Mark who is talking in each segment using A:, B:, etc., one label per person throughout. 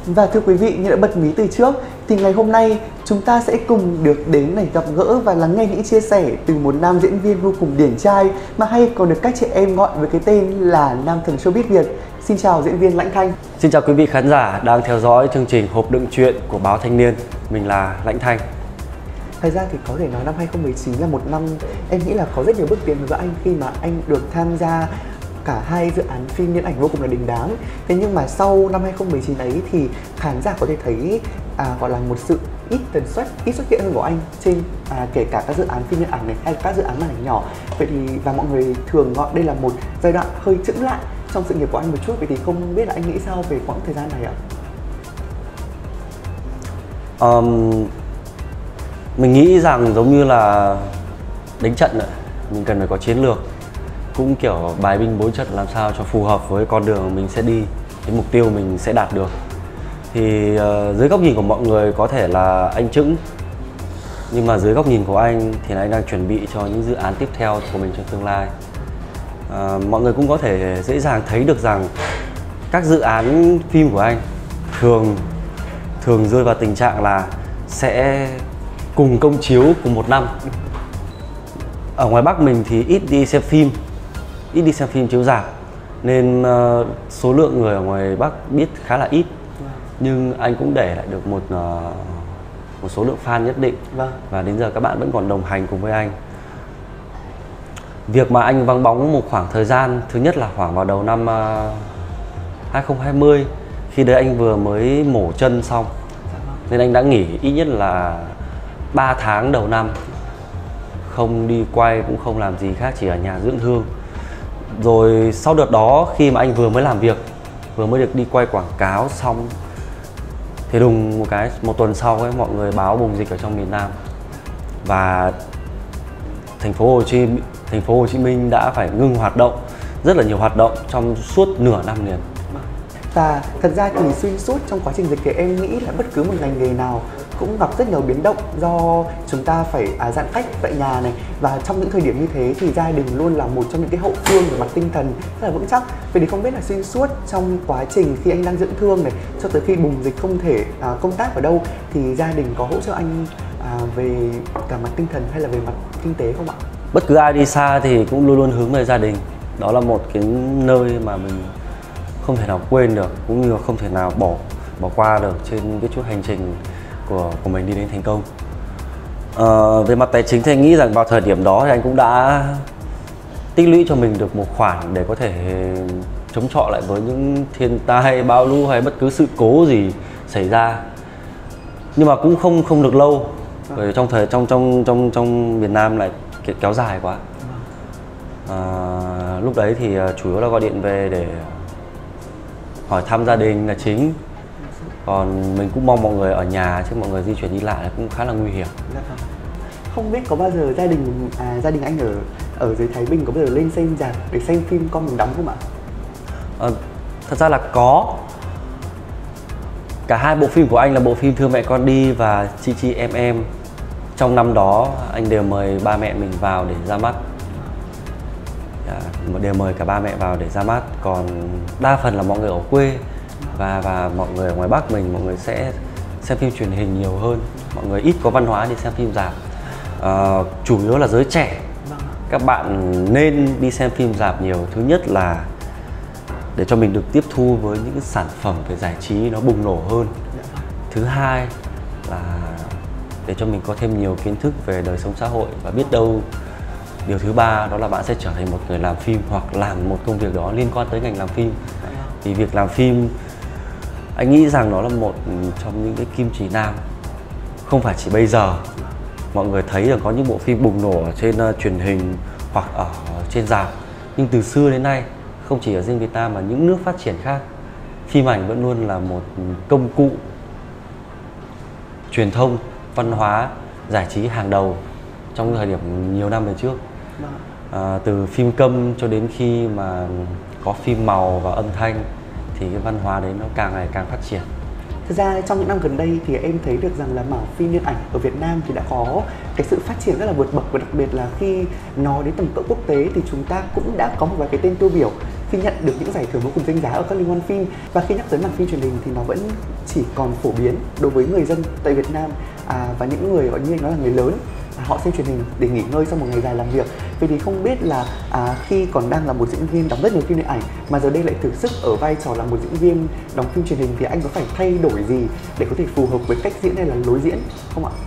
A: Và thưa quý vị, như đã bật mí từ trước thì ngày hôm nay chúng ta sẽ cùng được đến này gặp gỡ và lắng nghe những chia sẻ từ một nam diễn viên vô cùng điển trai mà hay còn được các chị em gọi với cái tên là nam thần showbiz Việt. Xin chào diễn viên Lãnh Thanh.
B: Xin chào quý vị khán giả đang theo dõi chương trình Hộp đựng chuyện của báo Thanh niên. Mình là Lãnh Thanh.
A: Thật ra thì có thể nói năm 2019 là một năm em nghĩ là có rất nhiều bước tiến với anh khi mà anh được tham gia cả hai dự án phim điện ảnh vô cùng là đình đám. Thế nhưng mà sau năm 2019 ấy thì khán giả có thể thấy gọi là một sự ít xuất hiện hơn của anh trên kể cả các dự án phim điện ảnh này hay các dự án màn ảnh nhỏ. Vậy thì và mọi người thường gọi đây là một giai đoạn hơi chững lại trong sự nghiệp của anh một chút. Vậy thì không biết là anh nghĩ sao về quãng thời gian này ạ?
B: Mình nghĩ rằng giống như là đánh trận ạ, mình cần phải có chiến lược, cũng kiểu bài binh bố trận làm sao cho phù hợp với con đường mình sẽ đi, cái mục tiêu mình sẽ đạt được. Thì dưới góc nhìn của mọi người có thể là anh chững, nhưng mà dưới góc nhìn của anh thì anh đang chuẩn bị cho những dự án tiếp theo của mình trong tương lai. Mọi người cũng có thể dễ dàng thấy được rằng các dự án phim của anh thường rơi vào tình trạng là sẽ cùng công chiếu cùng một năm. Ở ngoài Bắc mình thì ít đi xem phim chiếu rạp, nên số lượng người ở ngoài Bắc biết khá là ít. Nhưng anh cũng để lại được một số lượng fan nhất định. Và đến giờ các bạn vẫn còn đồng hành cùng với anh. Việc mà anh vắng bóng một khoảng thời gian, thứ nhất là khoảng vào đầu năm 2020, khi đấy anh vừa mới mổ chân xong, nên anh đã nghỉ ít nhất là 3 tháng đầu năm, không đi quay cũng không làm gì khác, chỉ ở nhà dưỡng thương. Rồi sau đợt đó khi mà anh vừa mới làm việc, vừa mới được đi quay quảng cáo xong, thì đùng một tuần sau ấy, mọi người báo bùng dịch ở trong miền Nam và thành phố Hồ Chí Minh đã phải ngưng hoạt động, rất là nhiều hoạt động trong suốt nửa năm liền.
A: Và thật ra thì xuyên suốt trong quá trình dịch thì em nghĩ là bất cứ một ngành nghề nào cũng gặp rất nhiều biến động do chúng ta phải giãn cách tại nhà này, và trong những thời điểm như thế thì gia đình luôn là một trong những cái hậu phương về mặt tinh thần rất là vững chắc. Vậy thì không biết là xuyên suốt trong quá trình khi anh đang dưỡng thương này cho tới khi bùng dịch không thể công tác ở đâu thì gia đình có hỗ trợ anh về cả mặt tinh thần hay là về mặt kinh tế không ạ?
B: Bất cứ ai đi xa thì cũng luôn luôn hướng về gia đình. Đó là một cái nơi mà mình không thể nào quên được, cũng như là không thể nào bỏ qua được trên cái chuỗi hành trình của mình đi đến thành công. Về mặt tài chính thì anh nghĩ rằng vào thời điểm đó thì anh cũng đã tích lũy cho mình được một khoản để có thể chống chọi lại với những thiên tai, bão lũ hay bất cứ sự cố gì xảy ra. Nhưng mà cũng không được lâu, bởi trong miền Nam lại kéo dài quá. Lúc đấy thì chủ yếu là gọi điện về để hỏi thăm gia đình là chính. Còn mình cũng mong mọi người ở nhà, chứ mọi người di chuyển đi lại là cũng khá là nguy hiểm.
A: Không biết có bao giờ gia đình anh ở dưới Thái Bình có bao giờ lên xem rạp để xem phim con mình đóng không ạ?
B: Thật ra là có. Cả hai bộ phim của anh là bộ phim Thương Mẹ Con Đi và Chi Em. Trong năm đó anh đều mời ba mẹ mình vào để ra mắt. Đều mời cả ba mẹ vào để ra mắt. Còn đa phần là mọi người ở quê và mọi người ở ngoài Bắc mình, mọi người sẽ xem phim truyền hình nhiều hơn. Mọi người ít có văn hóa đi xem phim rạp. Chủ yếu là giới trẻ. Các bạn nên đi xem phim rạp nhiều. Thứ nhất là để cho mình được tiếp thu với những cái sản phẩm về giải trí nó bùng nổ hơn. Thứ hai là để cho mình có thêm nhiều kiến thức về đời sống xã hội. Và biết đâu điều thứ ba đó là bạn sẽ trở thành một người làm phim hoặc làm một công việc đó liên quan tới ngành làm phim. Vì việc làm phim anh nghĩ rằng nó là một trong những cái kim chỉ nam. Không phải chỉ bây giờ mọi người thấy là có những bộ phim bùng nổ ở trên truyền hình hoặc ở trên rạp, nhưng từ xưa đến nay, không chỉ ở riêng Việt Nam mà những nước phát triển khác, phim ảnh vẫn luôn là một công cụ truyền thông, văn hóa, giải trí hàng đầu trong thời điểm nhiều năm về trước. Từ phim câm cho đến khi mà có phim màu và âm thanh thì cái văn hóa đấy nó càng ngày càng phát triển.
A: Thực ra trong những năm gần đây thì em thấy được rằng là mảng phim điện ảnh ở Việt Nam thì đã có cái sự phát triển rất là vượt bậc, và đặc biệt là khi nói đến tầm cỡ quốc tế thì chúng ta cũng đã có một vài cái tên tiêu biểu Phi nhận được những giải thưởng vô cùng danh giá ở các liên hoan phim, và khi nhắc tới màn phim truyền hình thì nó vẫn chỉ còn phổ biến đối với người dân tại Việt Nam và những người gọi như anh nói là người lớn. Họ xem truyền hình để nghỉ ngơi sau một ngày dài làm việc. Vậy thì không biết là khi còn đang là một diễn viên đóng rất nhiều phim điện ảnh mà giờ đây lại thử sức ở vai trò là một diễn viên đóng phim truyền hình thì anh có phải thay đổi gì để có thể phù hợp với cách diễn hay là lối diễn không ạ?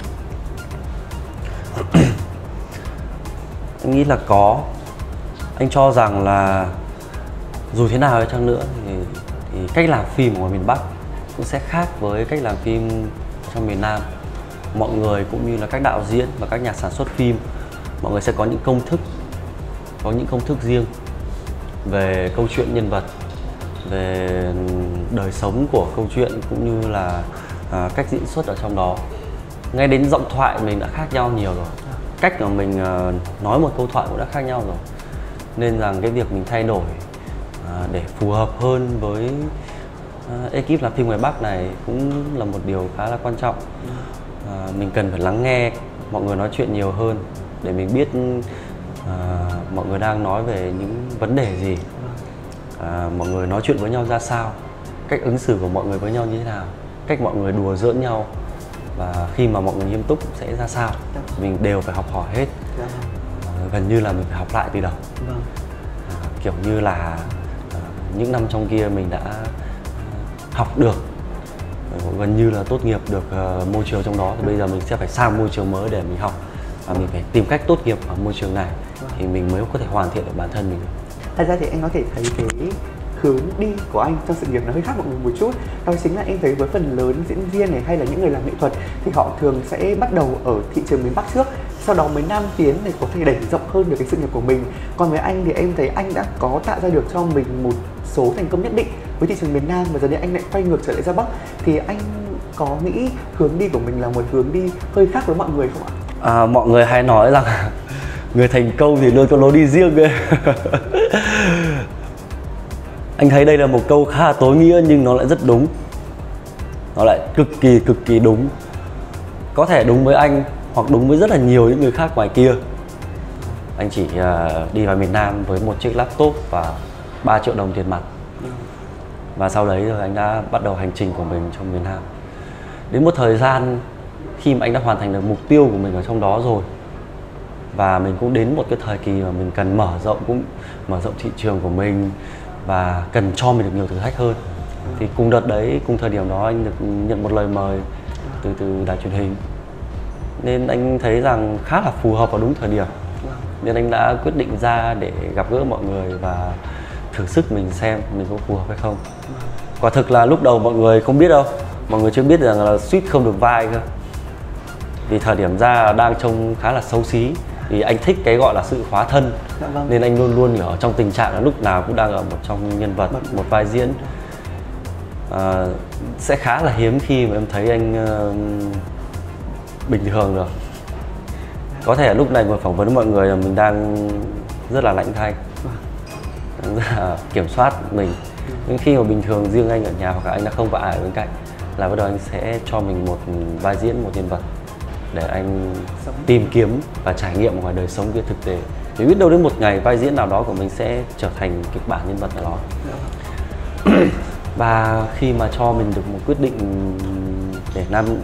B: Anh nghĩ là có. Anh cho rằng là dù thế nào chăng nữa thì cách làm phim ở ngoài miền Bắc cũng sẽ khác với cách làm phim trong miền Nam. Mọi người cũng như là các đạo diễn và các nhà sản xuất phim, mọi người sẽ có những công thức riêng về câu chuyện nhân vật, về đời sống của câu chuyện, cũng như là cách diễn xuất ở trong đó. Ngay đến giọng thoại mình đã khác nhau nhiều rồi, cách mà mình nói một câu thoại cũng đã khác nhau rồi, nên rằng cái việc mình thay đổi để phù hợp hơn với ekip làm phim ngoài Bắc này cũng là một điều khá là quan trọng. Mình cần phải lắng nghe mọi người nói chuyện nhiều hơn để mình biết mọi người đang nói về những vấn đề gì, mọi người nói chuyện với nhau ra sao, cách ứng xử của mọi người với nhau như thế nào, cách mọi người đùa giỡn nhau, và khi mà mọi người nghiêm túc sẽ ra sao. Mình đều phải học hỏi hết. Gần như là mình phải học lại từ đầu. Kiểu như là những năm trong kia mình đã học được, gần như là tốt nghiệp được môi trường trong đó, thì bây giờ mình sẽ phải sang môi trường mới để mình học, và mình phải tìm cách tốt nghiệp ở môi trường này thì mình mới có thể hoàn thiện được bản thân mình.
A: Thật ra thì anh có thể thấy cái hướng đi của anh trong sự nghiệp nó hơi khác mọi người một chút. Đó chính là em thấy với phần lớn diễn viên này hay là những người làm nghệ thuật thì họ thường sẽ bắt đầu ở thị trường miền Bắc trước, sau đó mới nam tiến để có thể đẩy rộng hơn được cái sự nghiệp của mình. Còn với anh thì em thấy anh đã có tạo ra được cho mình một số thành công nhất định với thị trường miền Nam, và giờ đây anh lại quay ngược trở lại ra Bắc. Thì anh có nghĩ hướng đi của mình là một hướng đi hơi khác với mọi người không ạ?
B: Mọi người hay nói rằng người thành công thì luôn có lối đi riêng ấy. Anh thấy đây là một câu khá là tối nghĩa nhưng nó lại rất đúng. Nó lại cực kỳ đúng. Có thể đúng với anh hoặc đúng với rất là nhiều những người khác ngoài kia. Anh chỉ đi vào miền Nam với một chiếc laptop và 3 triệu đồng tiền mặt. Và sau đấy rồi anh đã bắt đầu hành trình của mình trong miền Nam. Đến một thời gian khi mà anh đã hoàn thành được mục tiêu của mình ở trong đó rồi, và mình cũng đến một cái thời kỳ mà mình cần mở rộng thị trường của mình và cần cho mình được nhiều thử thách hơn. Thì cùng đợt đấy, cùng thời điểm đó anh được nhận một lời mời từ đài truyền hình, nên anh thấy rằng khá là phù hợp vào đúng thời điểm, nên anh đã quyết định ra để gặp gỡ mọi người và thử sức mình xem mình có phù hợp hay không. Quả thực là lúc đầu mọi người không biết đâu, mọi người chưa biết rằng là suýt không được vai cơ, vì thời điểm ra đang trông khá là xấu xí. Vì anh thích cái gọi là sự khóa thân, nên anh luôn luôn ở trong tình trạng là lúc nào cũng đang ở một trong nhân vật, một vai diễn. Sẽ khá là hiếm khi mà em thấy anh bình thường được. Có thể lúc này ngồi phỏng vấn với mọi người là mình đang rất là lạnh thanh, rất là kiểm soát mình. Nhưng khi mà bình thường riêng anh ở nhà hoặc là anh đã không có ai ở bên cạnh là bắt đầu anh sẽ cho mình một vai diễn, một nhân vật để anh tìm kiếm và trải nghiệm ngoài đời sống kia thực tế. Vì biết đâu đến một ngày vai diễn nào đó của mình sẽ trở thành kịch bản nhân vật nào đó. Và khi mà cho mình được một quyết định để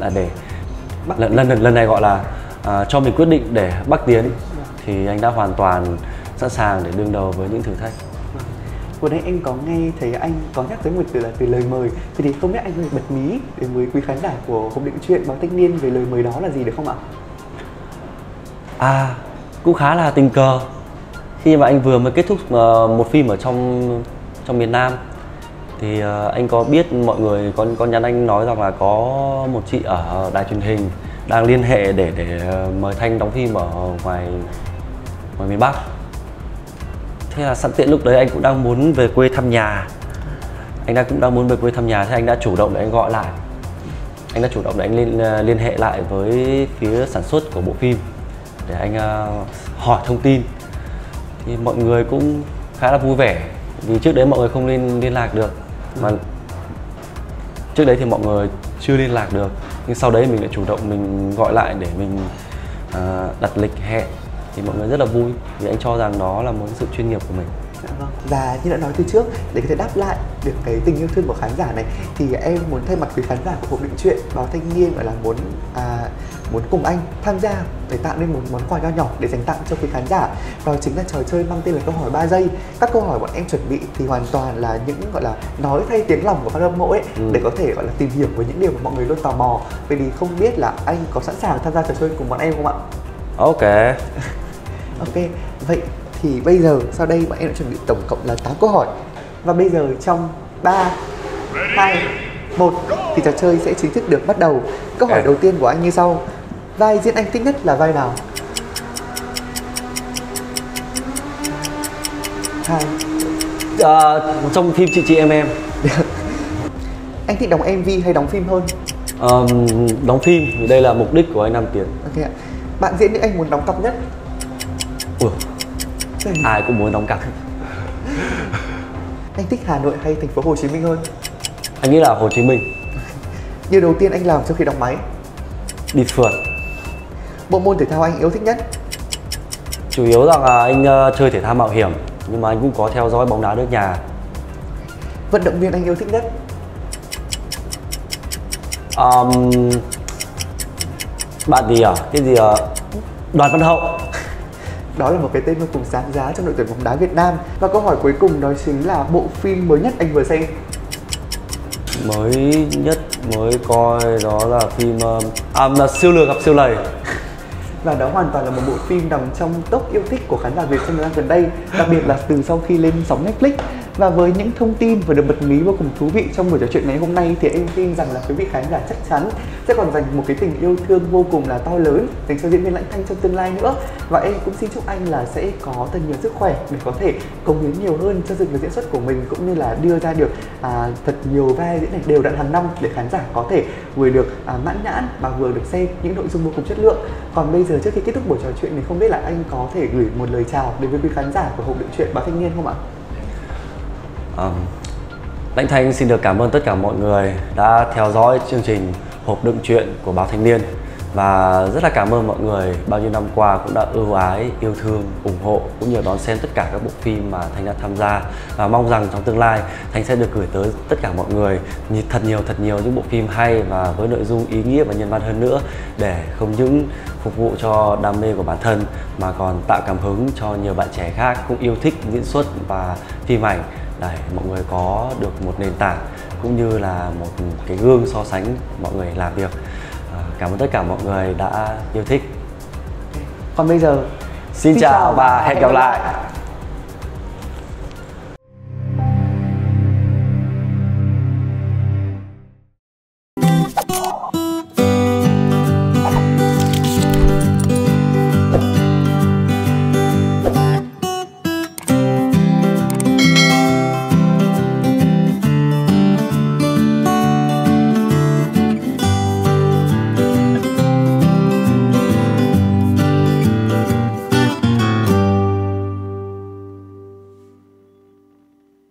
B: lần này gọi là cho mình quyết định để Bắc tiến, thì anh đã hoàn toàn sẵn sàng để đương đầu với những thử thách.
A: Vừa nãy em có nghe thấy anh có nhắc tới một từ là từ lời mời, thì không biết anh có thể bật mí để với quý khán giả của Hộp Đựng Chuyện Báo Thanh Niên về lời mời đó là gì được không ạ?
B: Cũng khá là tình cờ. Khi mà anh vừa mới kết thúc một phim ở trong miền Nam, thì anh có biết mọi người có nhắn anh nói rằng là có một chị ở đài truyền hình đang liên hệ để mời Thanh đóng phim ở ngoài miền Bắc. Thế là sẵn tiện lúc đấy anh cũng đang muốn về quê thăm nhà. Thế anh đã chủ động để anh gọi lại. Anh đã chủ động để anh liên hệ lại với phía sản xuất của bộ phim để anh hỏi thông tin. Thì mọi người cũng khá là vui vẻ, vì trước đấy mọi người không liên lạc được. Mà trước đấy thì mọi người chưa liên lạc được, nhưng sau đấy mình lại chủ động mình gọi lại để mình đặt lịch hẹn. Thì mọi người rất là vui, vì anh cho rằng đó là một sự chuyên nghiệp của mình.
A: Dạ vâng. Và như đã nói từ trước, để có thể đáp lại được cái tình yêu thương của khán giả này thì em muốn thay mặt quý khán giả của Hộp Đựng Truyện Báo Thanh Niên gọi là muốn cùng anh tham gia để tạo nên một món quà nho nhỏ để dành tặng cho quý khán giả. Đó chính là trò chơi mang tên là câu hỏi 3 giây. Các câu hỏi bọn em chuẩn bị thì hoàn toàn là những gọi là nói thay tiếng lòng của fan hâm mộ ấy, để có thể gọi là tìm hiểu với những điều mà mọi người luôn tò mò. Vậy thì không biết là anh có sẵn sàng tham gia trò chơi cùng bọn em không ạ?
B: Ok.
A: Ok, vậy thì bây giờ sau đây bọn em đã chuẩn bị tổng cộng là 8 câu hỏi. Và bây giờ trong 3, 2, 1 thì trò chơi sẽ chính thức được bắt đầu. Câu hỏi đầu tiên của anh như sau: vai diễn anh thích nhất là vai nào? 2.
B: Trong phim Chị Em.
A: Anh thích đóng MV hay đóng phim hơn?
B: Đóng phim, vì đây là mục đích của anh làm tiền.
A: Ok ạ. Bạn diễn nữ anh muốn đóng cặp nhất?
B: Ủa, ai cũng muốn đóng cặp.
A: Anh thích Hà Nội hay thành phố Hồ Chí Minh hơn?
B: Anh nghĩ là Hồ Chí Minh.
A: Điều đầu tiên anh làm trước khi đóng máy?
B: Đi phượt.
A: Bộ môn thể thao anh yêu thích nhất?
B: Chủ yếu rằng là anh chơi thể thao mạo hiểm, nhưng mà anh cũng có theo dõi bóng đá nước nhà.
A: Vận động viên anh yêu thích nhất?
B: Bạn gì à? Cái gì à? Đoàn Văn Hậu.
A: Đó là một cái tên vô cùng sáng giá trong đội tuyển bóng đá Việt Nam. Và câu hỏi cuối cùng đó chính là bộ phim mới nhất anh vừa xem.
B: Mới nhất mới coi đó là phim là Siêu Lừa Gặp Siêu Lầy.
A: Và đó hoàn toàn là một bộ phim nằm trong top yêu thích của khán giả Việt trong thời gian gần đây, đặc biệt là từ sau khi lên sóng Netflix. Và với những thông tin và được bật mí vô cùng thú vị trong buổi trò chuyện ngày hôm nay thì em tin rằng là quý vị khán giả chắc chắn sẽ còn dành một cái tình yêu thương vô cùng là to lớn dành cho diễn viên Lãnh Thanh trong tương lai nữa. Và em cũng xin chúc anh là sẽ có thật nhiều sức khỏe để có thể cống hiến nhiều hơn cho sự nghiệp diễn xuất của mình, cũng như là đưa ra được thật nhiều vai diễn này đều đặn hàng năm để khán giả có thể vừa được mãn nhãn mà vừa được xem những nội dung vô cùng chất lượng. Còn bây giờ trước khi kết thúc buổi trò chuyện thì không biết là anh có thể gửi một lời chào đến với quý khán giả của Hộp Đựng Truyện Báo Thanh Niên không ạ?
B: Lãnh Thanh xin được cảm ơn tất cả mọi người đã theo dõi chương trình Hộp Đựng Truyện của Báo Thanh Niên. Và rất là cảm ơn mọi người bao nhiêu năm qua cũng đã ưu ái, yêu thương, ủng hộ cũng như đón xem tất cả các bộ phim mà Thanh đã tham gia. Và mong rằng trong tương lai Thanh sẽ được gửi tới tất cả mọi người thật nhiều những bộ phim hay và với nội dung ý nghĩa và nhân văn hơn nữa, để không những phục vụ cho đam mê của bản thân mà còn tạo cảm hứng cho nhiều bạn trẻ khác cũng yêu thích diễn xuất và phim ảnh, để mọi người có được một nền tảng cũng như là một cái gương so sánh mọi người làm việc. Cảm ơn tất cả mọi người đã yêu thích.
A: Còn bây giờ
B: xin chào và hẹn gặp lại.